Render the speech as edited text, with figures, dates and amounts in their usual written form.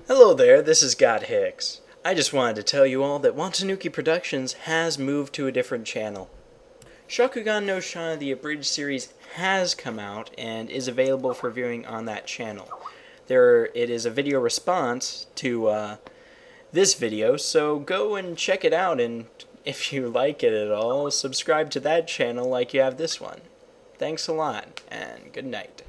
Hello there, this is GotHicks. I just wanted to tell you all that Watanuki Productions has moved to a different channel. Shakugan no Shana the Abridged series has come out and is available for viewing on that channel. It is a video response to this video, so go and check it out, and if you like it at all, subscribe to that channel like you have this one. Thanks a lot, and good night.